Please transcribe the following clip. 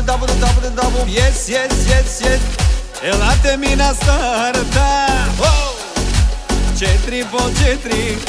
double. Yes. E la te mina starta. Ce tripo,